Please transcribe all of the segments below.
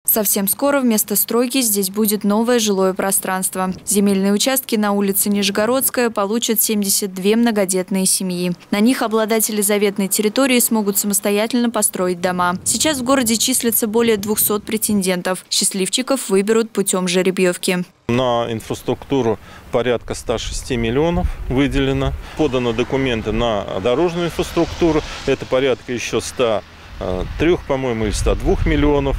Совсем скоро вместо стройки здесь будет новое жилое пространство. Земельные участки на улице Нижегородская получат 72 многодетные семьи. На них обладатели заветной территории смогут самостоятельно построить дома. Сейчас в городе числится более 200 претендентов. Счастливчиков выберут путем жеребьевки. На инфраструктуру порядка 106 миллионов выделено. Поданы документы на дорожную инфраструктуру. Это порядка еще 103, по-моему, или 102 миллионов,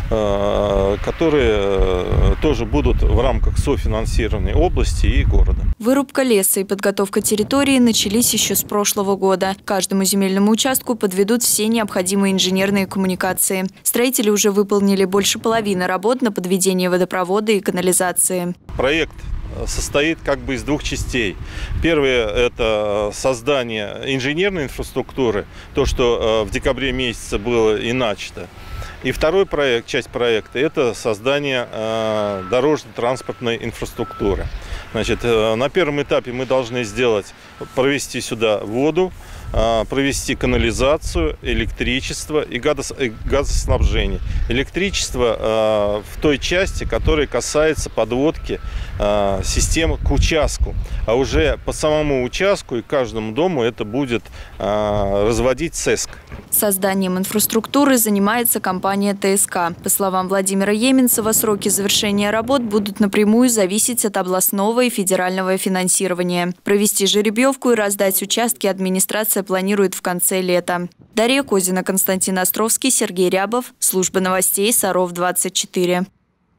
которые тоже будут в рамках софинансирования области и города. Вырубка леса и подготовка территории начались еще с прошлого года. К каждому земельному участку подведут все необходимые инженерные коммуникации. Строители уже выполнили больше половины работ на подведение водопровода и канализации. Проект состоит из двух частей. Первое – это создание инженерной инфраструктуры, то, что в декабре месяце было и начато. И второй проект, часть проекта – это создание дорожно-транспортной инфраструктуры. Значит, на первом этапе мы должны провести сюда воду, провести канализацию, электричество и газоснабжение. Электричество в той части, которая касается подводки систем к участку. А уже по самому участку и каждому дому это будет разводить ЦЭСК. Созданием инфраструктуры занимается компания ТСК. По словам Владимира Еменцева, сроки завершения работ будут напрямую зависеть от областного и федерального финансирования. Провести жеребьевку и раздать участки администрация планирует в конце лета. Дарья Козина, Константин Островский, Сергей Рябов. Служба новостей Саров 24.